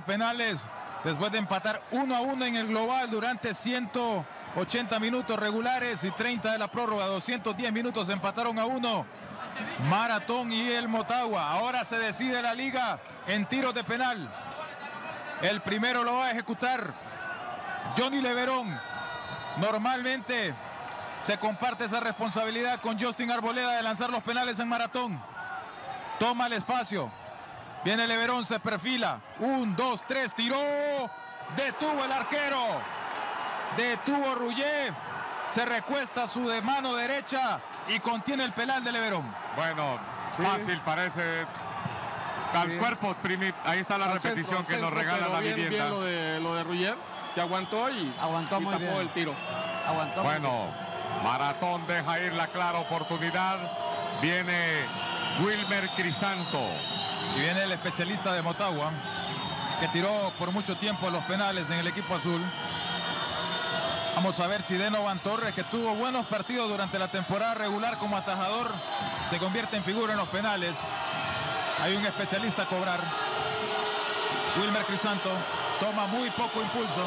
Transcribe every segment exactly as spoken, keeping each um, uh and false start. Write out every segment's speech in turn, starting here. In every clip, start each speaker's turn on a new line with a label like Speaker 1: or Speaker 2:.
Speaker 1: penales después de empatar uno a uno en el global durante ciento ochenta minutos regulares y treinta de la prórroga. Doscientos diez minutos empataron a uno Maratón y el Motagua. Ahora se decide la liga en tiros de penal. El primero lo va a ejecutar Johnny Leverón. Normalmente se comparte esa responsabilidad con Justin Arboleda de lanzar los penales en Maratón. Toma el espacio. Viene Leverón, se perfila. Un, dos, tres, tiró. Detuvo el arquero. Detuvo Rouillet. Se recuesta su de mano derecha y contiene el penal de Leverón.
Speaker 2: Bueno,
Speaker 3: sí.
Speaker 2: fácil parece. Al
Speaker 3: sí.
Speaker 2: cuerpo, primi, ahí está la
Speaker 3: al
Speaker 2: repetición
Speaker 3: centro,
Speaker 2: que
Speaker 3: centro,
Speaker 2: nos regala la
Speaker 3: bien,
Speaker 2: vivienda.
Speaker 3: Bien lo de, lo de Rouillet, que aguantó y,
Speaker 4: aguantó
Speaker 3: y
Speaker 4: muy
Speaker 3: tapó
Speaker 4: bien.
Speaker 3: el tiro.
Speaker 4: Aguantó
Speaker 2: bueno, Maratón deja ir la clara oportunidad. Viene Wilmer Crisanto.
Speaker 1: Y viene el especialista de Motagua, que tiró por mucho tiempo los penales en el equipo azul. Vamos a ver si Denovan Torres, que tuvo buenos partidos durante la temporada regular como atajador, se convierte en figura en los penales. Hay un especialista a cobrar. Wilmer Crisanto toma muy poco impulso.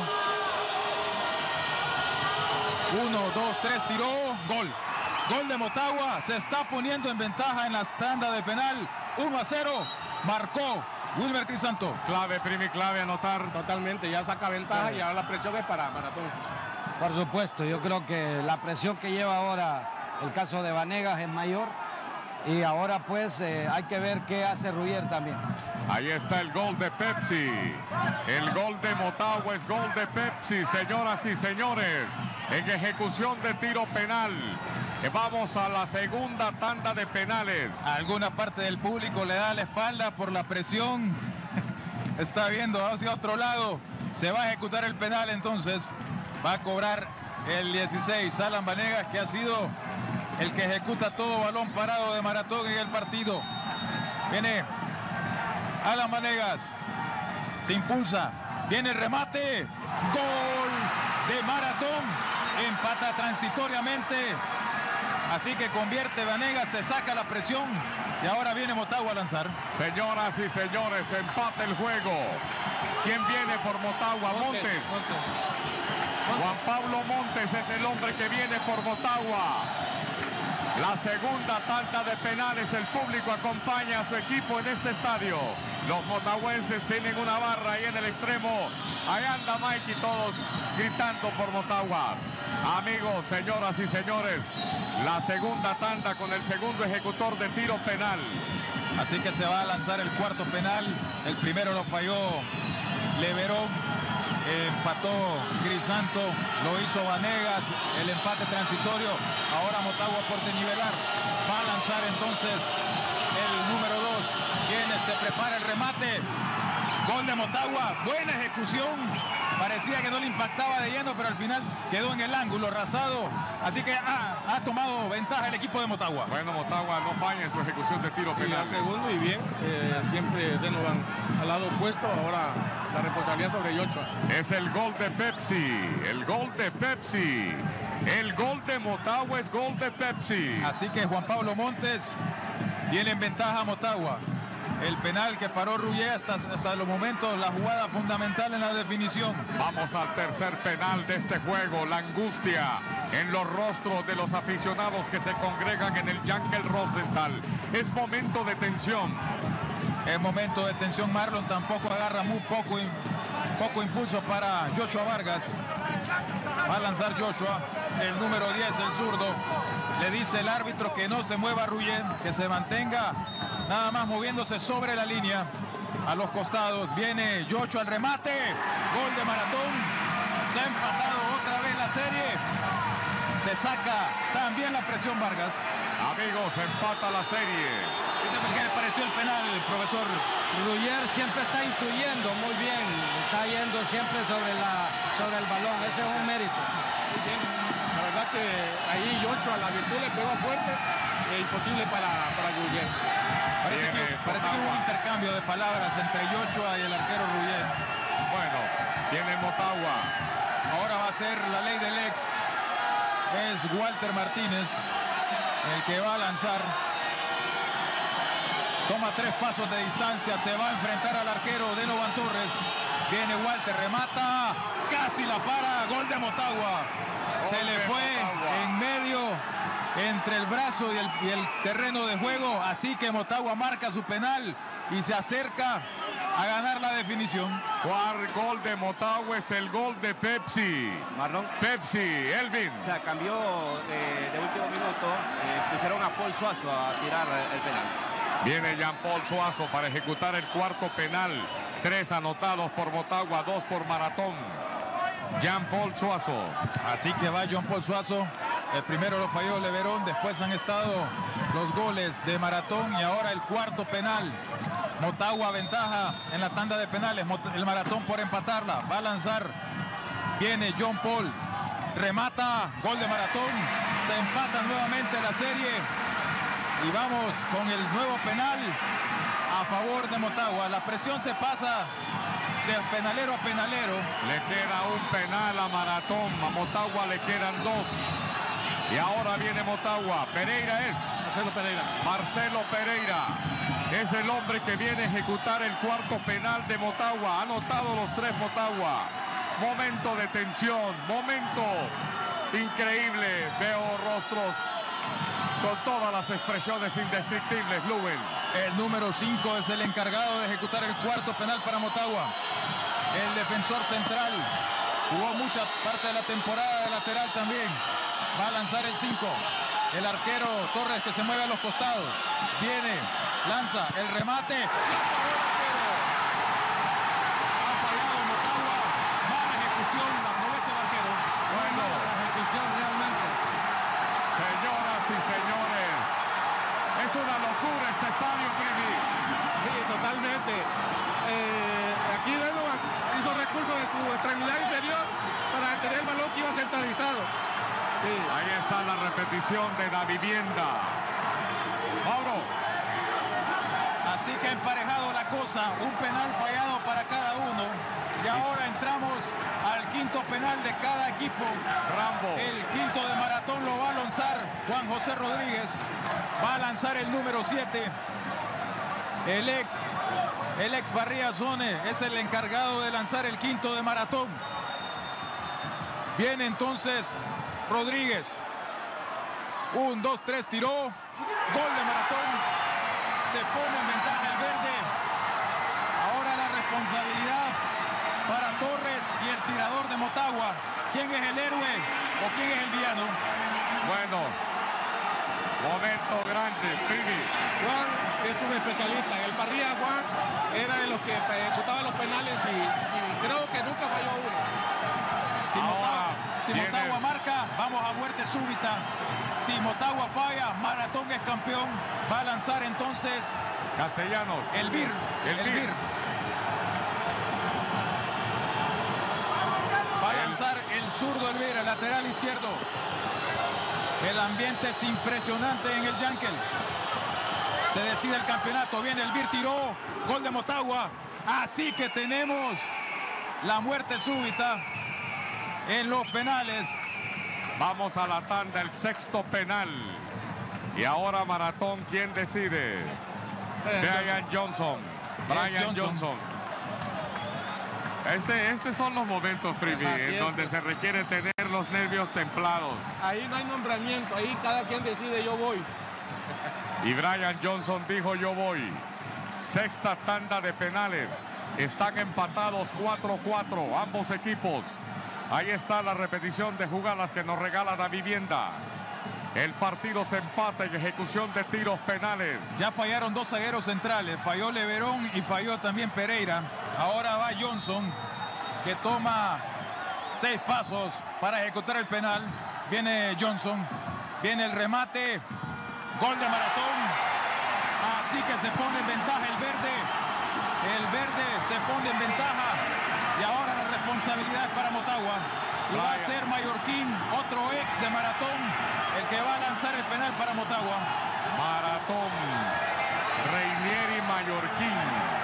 Speaker 1: Uno, dos, tres, tiró. Gol. Gol de Motagua. Se está poniendo en ventaja en la tanda de penal. uno a cero. Marcó Wilmer Crisanto.
Speaker 2: Clave, Primi, clave anotar.
Speaker 3: Totalmente, ya saca ventaja
Speaker 4: sí.
Speaker 3: y ahora la presión es para Maratón.
Speaker 4: Por supuesto, yo creo que la presión que lleva ahora el caso de Vanegas es mayor. Y ahora pues eh, hay que ver qué hace Rouillet también.
Speaker 2: Ahí está el gol de Pepsi. El gol de Motagua es gol de Pepsi, señoras y señores. En ejecución de tiro penal. Vamos a la segunda tanda de penales.
Speaker 1: Alguna parte del público le da la espalda por la presión. Está viendo hacia otro lado. Se va a ejecutar el penal entonces. Va a cobrar el dieciséis. Alan Vanegas, que ha sido el que ejecuta todo balón parado de Maratón en el partido. Viene Alan Vanegas. Se impulsa. Viene el remate. Gol de Maratón. Empata transitoriamente. Así que convierte Vanegas, se saca la presión y ahora viene Motagua a lanzar.
Speaker 2: Señoras y señores, empate el juego. ¿Quién viene por Motagua? Montes.
Speaker 3: Montes. Montes.
Speaker 2: Juan Pablo Montes es el hombre que viene por Motagua. La segunda tanda de penales, el público acompaña a su equipo en este estadio. Los motahuenses tienen una barra ahí en el extremo. Ahí anda Mike y todos gritando por Motagua. Amigos, señoras y señores, la segunda tanda con el segundo ejecutor de tiro penal.
Speaker 1: Así que se va a lanzar el cuarto penal. El primero lo falló Leverón. Empató Crisanto, lo hizo Vanegas. El empate transitorio. Ahora Motagua por nivelar. Va a lanzar entonces el número dos. Viene, se prepara el remate. Gol de Motagua. Buena ejecución. Parecía que no le impactaba de lleno, pero al final quedó en el ángulo rasado. Así que ha, ha tomado ventaja el equipo de Motagua.
Speaker 2: Bueno, Motagua no falla en su ejecución de tiro
Speaker 3: Y
Speaker 2: penal.
Speaker 3: al segundo y bien, eh, siempre Denovan al lado opuesto. Ahora la responsabilidad sobre Yochoa.
Speaker 2: Es el gol de Pepsi. El gol de Pepsi. El gol de Motagua es gol de Pepsi.
Speaker 1: Así que Juan Pablo Montes tiene en ventaja a Motagua. El penal que paró Rouillet hasta, hasta los momentos, la jugada fundamental en la definición.
Speaker 2: Vamos al tercer penal de este juego. La angustia en los rostros de los aficionados que se congregan en el Yankel Rosenthal. Es momento de tensión.
Speaker 1: Es momento de tensión. Marlon tampoco agarra muy poco, poco impulso para Joshua Vargas. Va a lanzar Joshua, el número diez, el zurdo. Le dice el árbitro que no se mueva Rouillet, que se mantenga nada más moviéndose sobre la línea. A los costados viene Joshua al remate. Gol de Maratón. Se ha empatado otra vez la serie. Se saca también la presión Vargas.
Speaker 2: Amigos, empata la serie.
Speaker 1: ¿Qué le pareció el penal, profesor?
Speaker 4: Rouillet siempre está intuyendo muy bien, está yendo siempre sobre, la, sobre el balón, ese es un mérito.
Speaker 3: Muy bien. La verdad que ahí Yochoa, la virtud le pegó fuerte, e imposible para, para Rouillet.
Speaker 1: Parece,
Speaker 2: Viene
Speaker 1: que, parece que hubo un intercambio de palabras entre Yochoa y el arquero Rouillet.
Speaker 2: Bueno, viene Motagua.
Speaker 1: Ahora va a ser la ley del ex. Es Walter Martínez el que va a lanzar. Toma tres pasos de distancia. Se va a enfrentar al arquero Denovan Torres. Viene Walter, remata, casi la para, gol de Motagua. Se le fue en medio entre el brazo y el, y el terreno de juego, así que Motagua marca su penal y se acerca a ganar la definición.
Speaker 2: Cuarto gol de Motagua es el gol de Pepsi.
Speaker 5: Marlon.
Speaker 2: Pepsi, Elvin.
Speaker 5: O sea, cambió de, de último minuto, eh, pusieron a Paul Suazo a tirar el penal.
Speaker 2: Viene Jean-Paul Suazo para ejecutar el cuarto penal. Tres anotados por Motagua, dos por Maratón. Jean-Paul Suazo.
Speaker 1: Así que va Jean-Paul Suazo. El primero lo falló Leverón, después han estado los goles de Maratón y ahora el cuarto penal. Motagua ventaja en la tanda de penales, el Maratón por empatarla, va a lanzar, viene John Paul, remata, gol de Maratón, se empata nuevamente la serie y vamos con el nuevo penal a favor de Motagua. La presión se pasa de penalero a penalero.
Speaker 2: Le queda un penal a Maratón, a Motagua le quedan dos. Y ahora viene Motagua. Pereira es.
Speaker 3: Marcelo Pereira.
Speaker 2: Marcelo Pereira es el hombre que viene a ejecutar el cuarto penal de Motagua. Ha anotado los tres Motagua. Momento de tensión, momento increíble. Veo rostros con todas las expresiones indescriptibles. Lubin.
Speaker 1: El número cinco es el encargado de ejecutar el cuarto penal para Motagua. El defensor central jugó mucha parte de la temporada de lateral también. Va a lanzar el cinco. El arquero Torres que se mueve a los costados. Viene, lanza el remate. Ha fallado Motagua. Mala ejecución, la aprovecha el arquero.
Speaker 2: Bueno,
Speaker 4: La ejecución realmente.
Speaker 2: señoras y señores, es una locura este estadio, Primi.
Speaker 3: Sí, totalmente. Eh, aquí Donovan hizo recurso de su extremidad inferior para tener el balón que iba centralizado. Sí.
Speaker 2: Ahí está la repetición de la vivienda. Mauro.
Speaker 1: Así que emparejado la cosa, un penal fallado para cada uno. Y ahora entramos al quinto penal de cada equipo.
Speaker 2: Rambo.
Speaker 1: El quinto de Maratón lo va a lanzar Juan José Rodríguez. Va a lanzar el número siete. El ex, el ex Barría Zone es el encargado de lanzar el quinto de Maratón. Viene entonces Rodríguez. Un, dos, tres, tiró. Gol de Maratón. Se pone en ventaja el verde. Ahora la responsabilidad para Torres y el tirador de Motagua. ¿Quién es el héroe o quién es el villano?
Speaker 2: Bueno, momento grande, Primi.
Speaker 3: Juan es un especialista. En el Parrilla Juan era de los que ejecutaba los penales y, y creo que nunca falló uno.
Speaker 1: Si Motagua, si
Speaker 2: viene.
Speaker 1: Motagua marca, vamos a muerte súbita. Si Motagua falla, Maratón es campeón. Va a lanzar entonces
Speaker 2: Castellanos.
Speaker 1: Elvir.
Speaker 2: Elvir.
Speaker 1: Elvir. Va a lanzar el zurdo Elvir, el lateral izquierdo. El ambiente es impresionante en el Yankel. Se decide el campeonato. Viene Elvir, tiró. Gol de Motagua. Así que tenemos la muerte súbita en los penales.
Speaker 2: Vamos a la tanda, el sexto penal. Y ahora Maratón, ¿quién decide? Brian Johnson. Brian
Speaker 1: Johnson.
Speaker 2: Johnson. Este, estos son los momentos, Primi,
Speaker 3: Así
Speaker 2: en
Speaker 3: es.
Speaker 2: donde se requiere tener los nervios templados.
Speaker 3: Ahí no hay nombramiento, ahí cada quien decide, yo voy.
Speaker 2: Y Brian Johnson dijo, yo voy. Sexta tanda de penales. Están empatados cuatro cuatro ambos equipos. Ahí está la repetición de jugadas que nos regala la vivienda. El partido se empata en ejecución de tiros penales.
Speaker 1: Ya fallaron dos zagueros centrales. Falló Leverón y falló también Pereira. Ahora va Johnson, que toma seis pasos para ejecutar el penal. Viene Johnson. Viene el remate. Gol de Maratón. Así que se pone en ventaja el verde. El verde se pone en ventaja. Y ahora la responsabilidad es para Motagua. Y va a ser Mallorquín, otro ex de Maratón, el que va a lanzar el penal para Motagua.
Speaker 2: Maratón, Reinieri Mallorquín.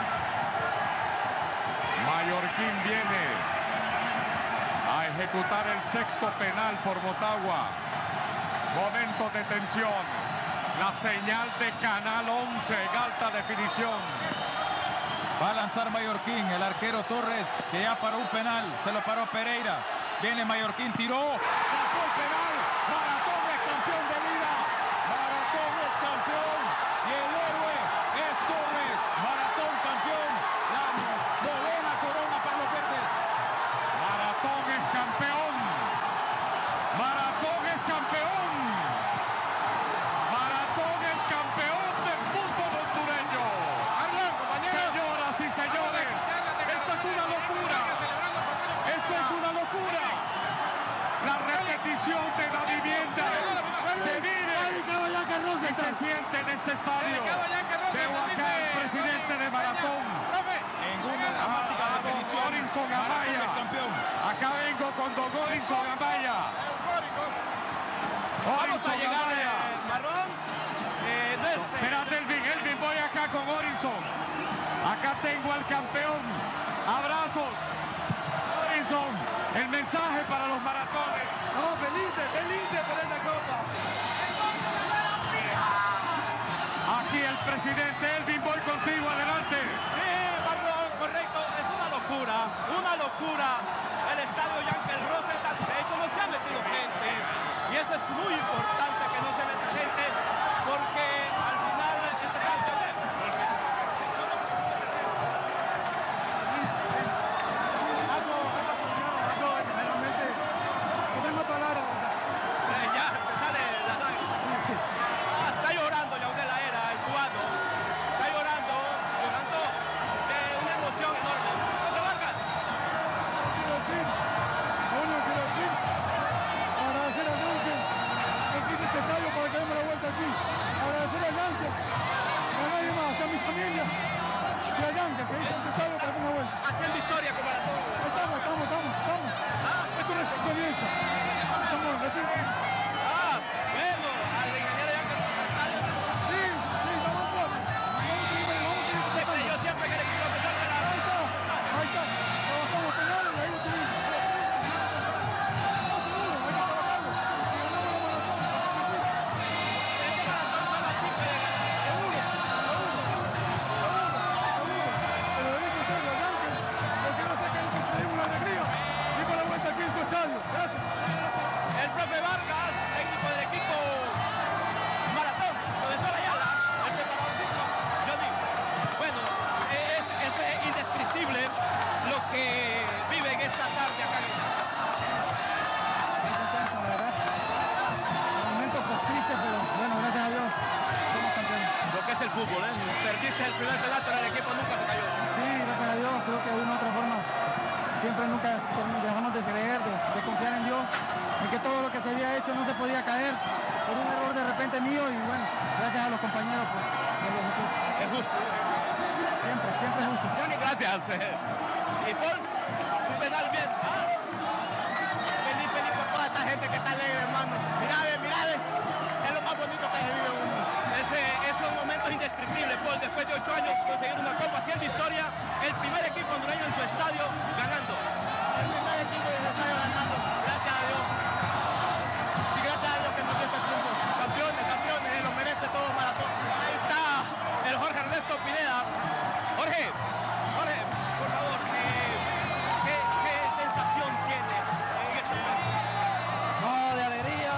Speaker 2: Mallorquín viene a ejecutar el sexto penal por Motagua. Momento de tensión. La señal de Canal once en alta definición.
Speaker 1: Va a lanzar Mallorquín, el arquero Torres, que ya paró un penal, se lo paró Pereira. Viene Mallorquín, tiró.
Speaker 2: Sacó el penal. Maratón es campeón de vida. Maratón es campeón.
Speaker 1: Y el héroe es Torres. Maratón campeón. La novena corona para los verdes.
Speaker 2: Maratón es campeón. Maratón es campeón. Maratón es campeón del fútbol hondureño. Señoras y señores, esto es una locura. Esto es una locura. La repetición de la vivienda se vive y se siente en este estadio. Veo acá al presidente de Maratón.
Speaker 1: En una dramática definición.
Speaker 2: Orinson
Speaker 1: Maratón
Speaker 2: Amaya.
Speaker 1: es campeón.
Speaker 2: Acá vengo con Don Orinson Amaya.
Speaker 5: Vamos a
Speaker 2: Orinson
Speaker 5: llegar
Speaker 2: Amaya.
Speaker 5: al marrón. Eh, no es, eh,
Speaker 2: Espérate, Elvin, Elvin, voy acá con Orinson. Acá tengo al campeón. Abrazos. Orinson, el mensaje para los maratones.
Speaker 3: No, felices, felices por esta copa.
Speaker 2: Aquí el presidente Elvin, voy contigo, adelante.
Speaker 5: Sí, Marlon, correcto. Es una locura, una locura. El estadio Yankel Rosenthal, de hecho, no se ha metido gente. Y eso es muy importante, que no se meta gente, porque al final este estadio... Eh, ya, te sale la ah, está llorando Yaudel la era, el cubano. Está llorando, llorando de una emoción enorme. ¿Dónde Vargas?
Speaker 3: Quiero decir, lo único que quiero decir, agradecer a Yankee que quise este estadio para que demos la vuelta aquí. Agradecer a Yankee, a nadie más, a mi familia y a Yankee que hizo este estadio para que demos la vuelta.
Speaker 5: Haciendo historia como la todo.
Speaker 3: Estamos, estamos, estamos, estamos. Esto no es experiencia. Estamos recién.
Speaker 5: Ah, bueno, al ingeniero Yankel Rosenthal.
Speaker 3: Sí, sí, estamos en cuatro. Vamos a seguir, vamos a seguir
Speaker 5: Se
Speaker 3: tratando.
Speaker 5: creyó siempre que el equipo a pesar de la...
Speaker 3: Ahí está, ahí está. Trabajamos penales y ahí lo subimos. No, seguro, hay que trabajarlo. Y ganamos la maratón.
Speaker 5: Este maratón fue la cifra de ganar.
Speaker 3: Seguro, seguro, seguro, seguro. Pero lo digo en serio, Yankee, porque no sé que nos conseguimos una alegría. Digo la vuelta aquí en su estadio. Gracias.
Speaker 5: El profe Vargas, técnico del equipo Maratón, profesor Ayala, el preparador físico, Johnny. Bueno, es, es indescriptible lo que viven esta tarde acá en el...
Speaker 3: Muy contento, la verdad. Momentos pues tristes, pero bueno, gracias a Dios somos campeones.
Speaker 5: Lo que es el fútbol, ¿eh? Perdiste el primer penal, pero el equipo nunca se cayó.
Speaker 3: Sí, gracias a Dios, creo que de una u otra forma siempre nunca dejamos de creer, de, de confiar en Dios, en que todo lo que se había hecho no se podía caer por un error de repente mío y bueno, gracias a los compañeros pues, de los equipos.
Speaker 5: Es justo.
Speaker 3: Siempre, siempre es justo.
Speaker 5: Johnny, gracias. Y Paul, un penal bien. ¿Ah? Feliz, feliz por toda esta gente que está alegre, hermano. Mirá, ve, mirá, ve. Es lo más bonito que se vive uno. Ese, esos momentos indescriptibles, Paul, después de ocho años conseguir una copa, haciendo historia, el primer equipo hondureño en su estadio ganando. El primer equipo en su estadio ganando, gracias a Dios. Y gracias a Dios que nos dio este triunfo. Campeones, campeones, eh, lo merece todo Maratón. Ahí está el Jorge Ernesto Pineda. Jorge, Jorge, por favor, eh, ¿qué, qué sensación tiene en este momento?
Speaker 6: No, de alegría,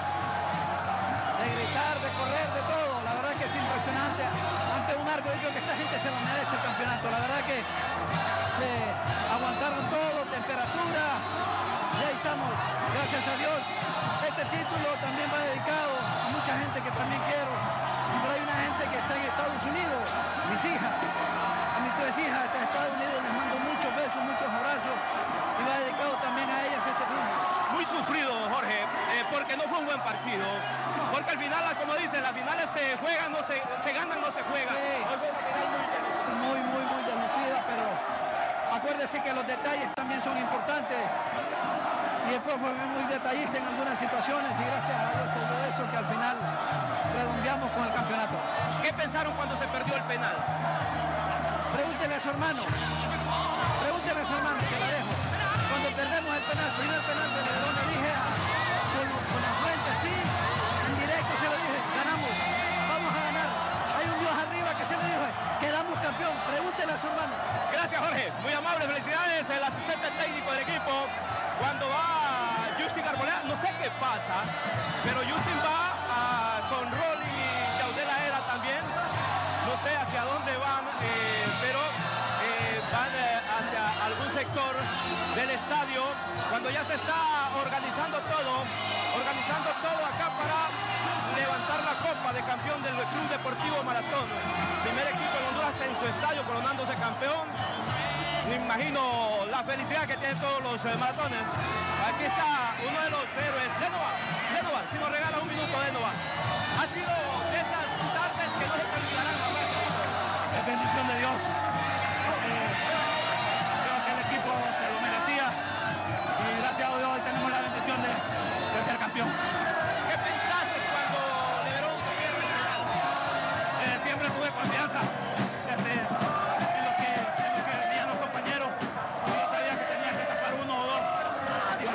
Speaker 6: de gritar, de correr, de todo. La verdad que es impresionante. Ante un arco, yo creo que esta gente se lo merece el campeonato. La verdad que eh, aguantaron todo, temperatura. Y ahí estamos, gracias a Dios. Este título también va dedicado a mucha gente que también quiero. Pero hay una gente que está en Estados Unidos, mis hijas. A mis tres hijas de Estados Unidos les mando muchos besos, muchos abrazos. Y va dedicado también a ellas este triunfo.
Speaker 5: Muy sufrido, Jorge, eh, porque no fue un buen partido. Porque al final, como dicen, las finales se juegan, no se, se ganan, no se juegan.
Speaker 6: Sí. Muy, muy, muy deslucida, pero acuérdese que los detalles también son importantes. Y el profe es muy detallista en algunas situaciones y gracias a Dios es eso que al final redondeamos con el campeonato.
Speaker 5: ¿Qué pensaron cuando se perdió el penal?
Speaker 6: Pregúntele a su hermano. Pregúntele a su hermano, se la dejo. Cuando perdemos el penal, primer penal de León, le dije con, con la frente así, en directo se lo dije, ganamos, vamos a ganar. Hay un Dios arriba que se le dijo, quedamos campeón. Pregúntele a su hermano.
Speaker 5: pasa, pero Justin va uh, con Rolling y Yaudela Era también. No sé hacia dónde van, eh, pero eh, van eh, hacia algún sector del estadio, cuando ya se está organizando todo, organizando todo acá para levantar la copa de campeón del Club Deportivo Maratón. Primer equipo de Honduras en su estadio coronándose campeón. Me imagino la felicidad que tienen todos los eh, maratones. Aquí está uno de los héroes, Denova, Denova, si nos regala un minuto, Denova. Ha sido de esas tardes que no se te olvidarán.
Speaker 7: Es bendición de Dios. Eh, creo que el equipo se lo merecía y gracias a Dios hoy tenemos la bendición de, de ser campeón.
Speaker 5: ¿Qué pensaste cuando liberó un gobierno general?
Speaker 7: Eh, siempre tuve confianza este, en, lo que, en lo que venían los compañeros. Yo sabía que tenía que tapar uno o dos. Y, y a,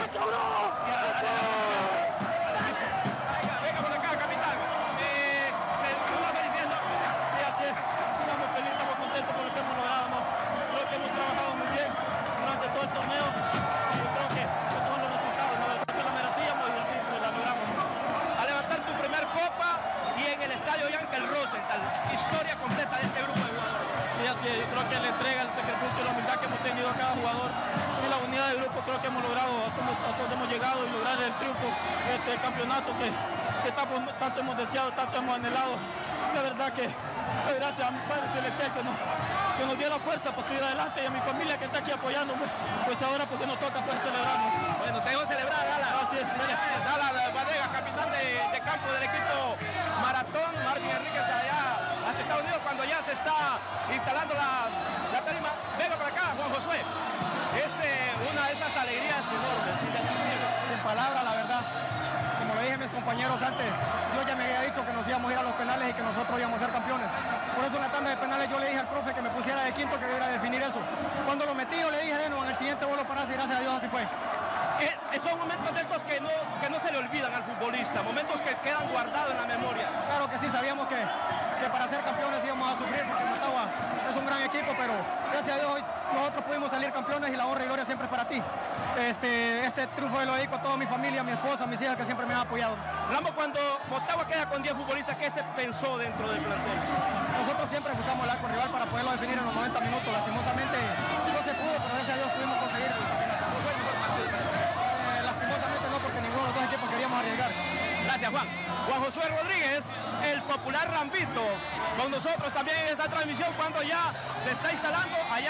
Speaker 5: venga, venga por acá, capitán. Eh, una felicidad.
Speaker 7: Sí, así es. Estamos felices, estamos contentos por lo que hemos logrado, ¿no? Creo que hemos trabajado muy bien durante todo el torneo y yo creo que, que todos los resultados, ¿no? Creo que lo merecíamos y así pues, la logramos.
Speaker 5: A levantar tu primer copa y en el estadio Yankel Rosenthal. Historia completa de este grupo de jugadores.
Speaker 7: Sí, así es. Yo creo que la entrega, el sacrificio y la humildad que hemos tenido a cada jugador y la unidad del grupo creo que hemos logrado, hasta donde hemos llegado y lograr el triunfo de este campeonato que, que tanto, tanto hemos deseado, tanto hemos anhelado. La verdad que gracias a mi padre celestial que nos, que nos dio la fuerza para seguir adelante y a mi familia que está aquí apoyándome, pues ahora porque nos toca poder celebrarnos.
Speaker 5: Bueno, te dejo celebrar, Alan.
Speaker 7: Así es.
Speaker 5: Alan Vanegas, capitán de, de campo del equipo Maratón. Marvin Enríquez allá hasta Estados Unidos cuando ya se está instalando la, la tarima. Venga para acá, Juan Josué. Es eh, una de esas alegrías enormes.
Speaker 8: Sin palabras, la verdad. Como lo dije a mis compañeros antes, yo ya me había dicho que nos íbamos a ir a los penales y que nosotros íbamos a ser campeones. Por eso en la tanda de penales yo le dije al profe que me pusiera de quinto, que debiera definir eso. Cuando lo metí yo le dije, no, en el siguiente vuelo parase y gracias a Dios así fue.
Speaker 5: Eh, son momentos de estos que no, que no se le olvidan al futbolista, momentos que quedan guardados en la memoria.
Speaker 8: Claro que sí, sabíamos que, que para ser campeones íbamos a sufrir porque Motagua es un gran equipo, pero gracias a Dios hoy nosotros pudimos salir campeones y la honra y gloria siempre es para ti. Este, este triunfo lo dedico a toda mi familia, a mi esposa, a mis hijas que siempre me han apoyado.
Speaker 5: Rambo, cuando Motagua queda con diez futbolistas, ¿qué se pensó dentro del plantel?
Speaker 8: Nosotros siempre buscamos el arco rival para poderlo definir en los noventa minutos. Lastimosamente no se pudo, pero gracias a Dios pudimos conseguir el campeonato. ¿No fue el mejor partido? Eh, lastimosamente no, porque ninguno de los dos equipos queríamos arriesgar.
Speaker 5: Gracias, Juan. Juan Josué Rodríguez, el popular Rambito, con nosotros también en esta transmisión cuando ya se está instalando allá.